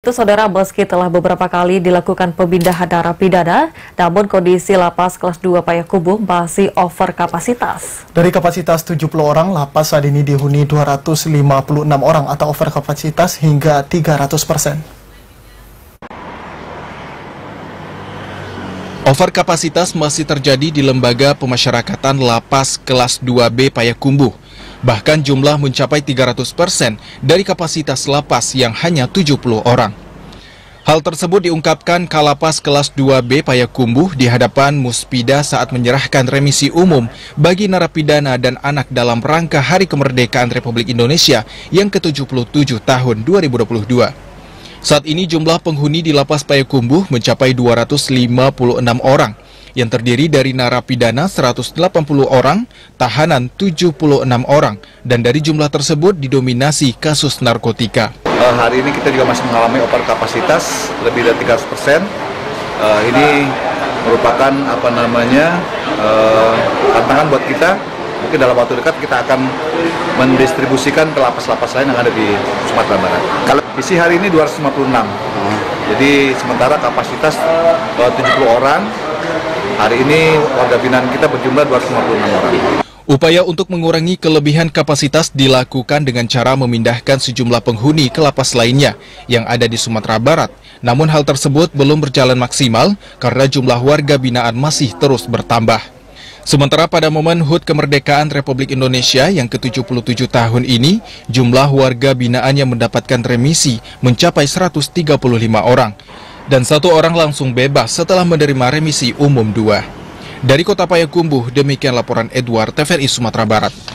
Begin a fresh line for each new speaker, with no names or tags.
Itu saudara, meski telah beberapa kali dilakukan pemindahan narapidana, namun kondisi lapas kelas 2 Payakumbuh masih over kapasitas.
Dari kapasitas 70 orang, lapas saat ini dihuni 256 orang atau over kapasitas hingga 300%.
Overkapasitas masih terjadi di lembaga pemasyarakatan lapas kelas 2B Payakumbuh. Bahkan jumlah mencapai 300% dari kapasitas lapas yang hanya 70 orang. Hal tersebut diungkapkan Kalapas kelas 2B Payakumbuh di hadapan Muspida saat menyerahkan remisi umum bagi narapidana dan anak dalam rangka Hari Kemerdekaan Republik Indonesia yang ke-77 tahun 2022. Saat ini jumlah penghuni di Lapas Payakumbuh mencapai 256 orang, yang terdiri dari narapidana 180 orang, tahanan 76 orang, dan dari jumlah tersebut didominasi kasus narkotika.
Hari ini kita juga masih mengalami over kapasitas lebih dari 300%. Ini merupakan tantangan buat kita. Mungkin dalam waktu dekat kita akan mendistribusikan ke lapas-lapas lain yang ada di Sumatera Barat. Kalau isi hari ini 256, jadi sementara kapasitas 70 orang. Hari ini warga binaan kita berjumlah 256 orang.
Upaya untuk mengurangi kelebihan kapasitas dilakukan dengan cara memindahkan sejumlah penghuni ke lapas lainnya yang ada di Sumatera Barat. Namun hal tersebut belum berjalan maksimal karena jumlah warga binaan masih terus bertambah. Sementara pada momen HUT Kemerdekaan Republik Indonesia yang ke-77 tahun ini, jumlah warga binaan yang mendapatkan remisi mencapai 135 orang. Dan 1 orang langsung bebas setelah menerima remisi umum 2. Dari Kota Payakumbuh, demikian laporan Edward, TVRI Sumatera Barat.